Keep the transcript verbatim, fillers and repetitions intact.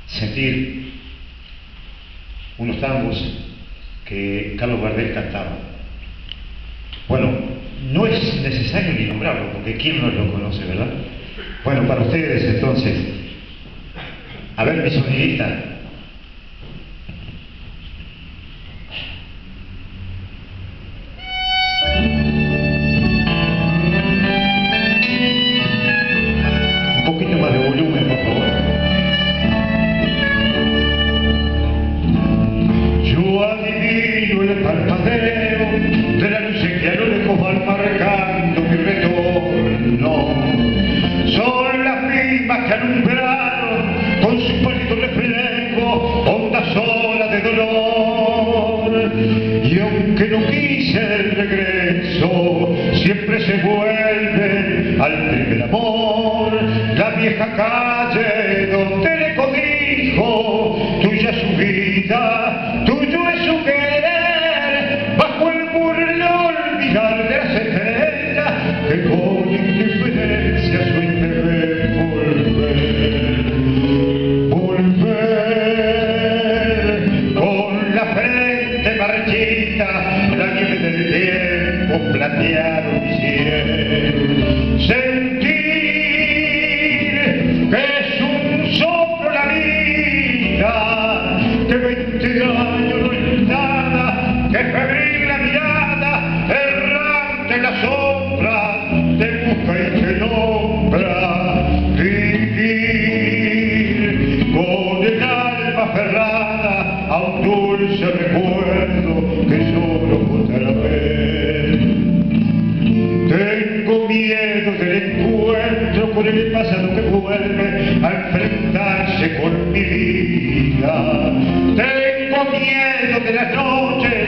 sentir unos tangos que Carlos Gardel cantaba. Bueno, no es necesario ni nombrarlo, porque ¿quién no lo conoce, verdad? Bueno, para ustedes entonces, a ver mi sonidita. Un poquito más de volumen, por favor. Yo adivino el parpadeo de la luz que a lo lejos van marcando mi retorno. Son las mismas que alumbraron con su pálido reflejo ondas olas de dolor. Y aunque no quise el regreso, siempre se vuelve al primer amor. La vieja calle donde le codijo, tuya su vida, tuyo es su querer, bajo el burlo olvidar de las estrellas que con indiferencia sueñan volver, volver con la frente marchita, la nieve del tiempo platearon mi cielo. Sentir que es un soplo la vida, que veinte años no es nada, que febril la mirada, errante en la sombra, te busca y te nombra. Vivir con el alma aferrada a un dulce recuerdo que solo podrá ver. Tengo miedo del encuentro con el pasado que vuelve a enfrentarse con mi vida. Tengo miedo de las noches